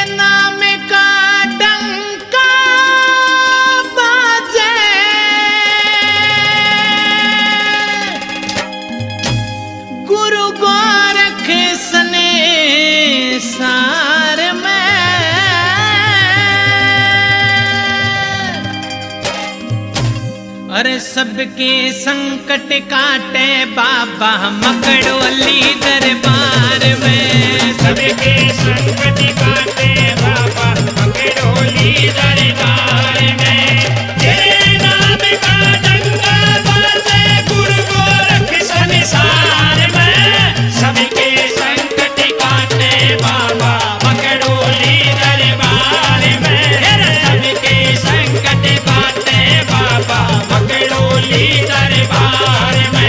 नाम का डंका बाजे, गुरु गोरख सने सार में। अरे सबके संकट काटे बाबा मकड़ोली दरबार में। सबके संकट काटे बाबा मकड़ोली दरबार में। तेरे नाम का डंका बाजे गुरु गोरख संसार में। सबके संकट काटे बाबा मकड़ोली दरबार में। सबके संकट काटे बाबा मकड़ोली दरबार में।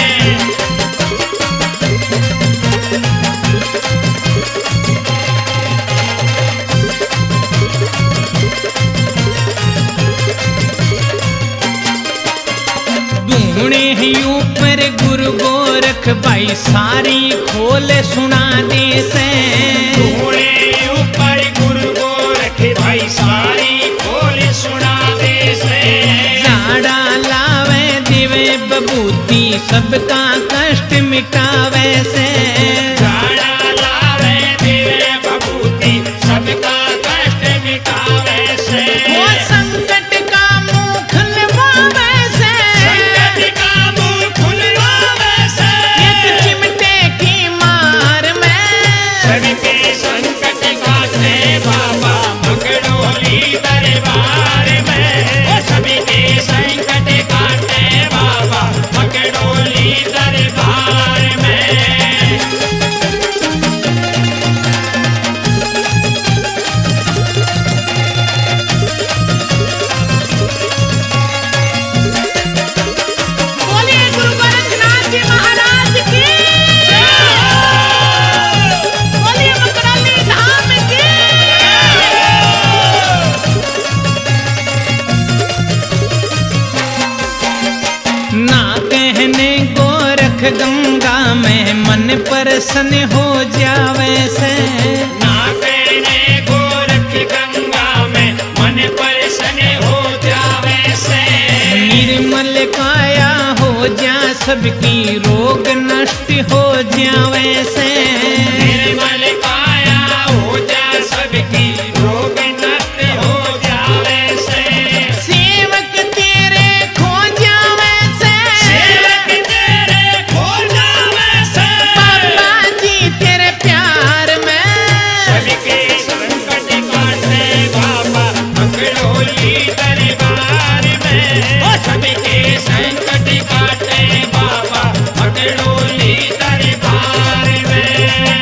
दूणे ही ऊपर गुरु गोरख भाई सारी खोल सुना दे से। दूणे ऊपर गुरु गोरख भाई सारी खोल सुना दे से। झाड़ा लावे दिवे बबूती सबका कष्ट मिटावे से। झाड़ा लावे दिवे बबूती सबका कष्ट मिटावे से। वो संकट का मुंह खुलवावे से। संकट का मुंह खुलवावे से। एक चिमटे की मार में। सबके संकट काटे बाबा मकड़ोली दरबार में। ओ सबके संकट काटे बाबा मकड़ोली दरबार में। बोलिए गुरु गोरखनाथ जी महाराज की। बोलिए मकड़ोली धाम की। ना कहने गोरख गंगा में मन प्रसन्न हो जावे से। ना कहने गोरख गंगा में मन प्रसन्न हो जावे से। निर्मल काया हो जा सबकी रोग नष्ट हो जावे से। निर्मल काया हो जा सबकी रोग नष्ट हो जावे से। सेवक तेरे खो जावे से। सेवक तेरे खो जावे से। बाबा जी तेरे प्यार में। सबके संकट काटे बाबा मकड़ोली दरबार में। ओ सबके संकट काटे बाबा मकड़ोली दरबार में।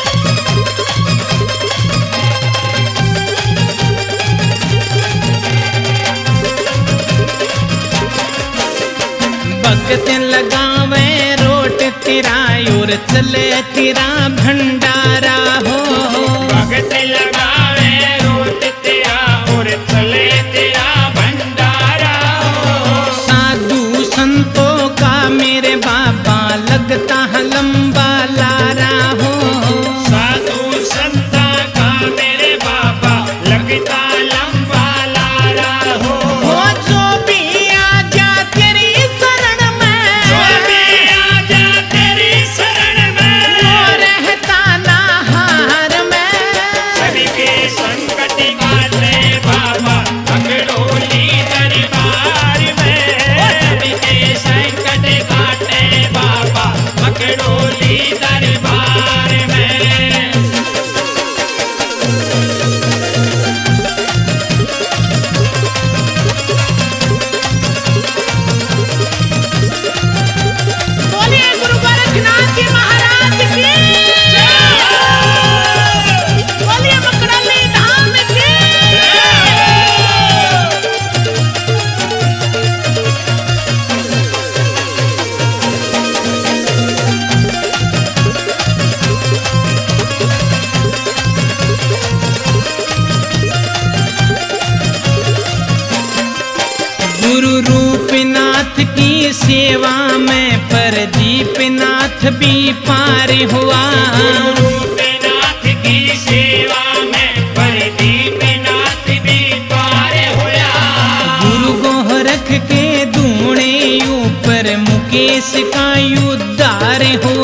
भगत लगावे रोट तेरा और चले तेरा भंडारा हो। भगत लगावे रोट तेरा और चले तेरा भंडारा हो। साधु संतों का मेरे बाबा लगता है लंबा लारा हो। साधु संता का मेरे बाबा लगता लंबा लारा हो। वो जो भी आ जा तेरी शरण में। जो भी आ जा तेरी शरण में। वो रहता ना हार में। सबके संकट काटे बाबा मकड़ोली दरबार में। ओ सबके संकट काटे बाबा मकड़ोली दरबार में। बोलिए गुरु गोरखनाथ जी महाराज की। बोलिए मकड़ोली धाम की। गुरु रूपनाथ की सेवा में प्रदीपनाथ भी पार हुआ। गुरु रूपनाथ की सेवा में किसका उद्धार हो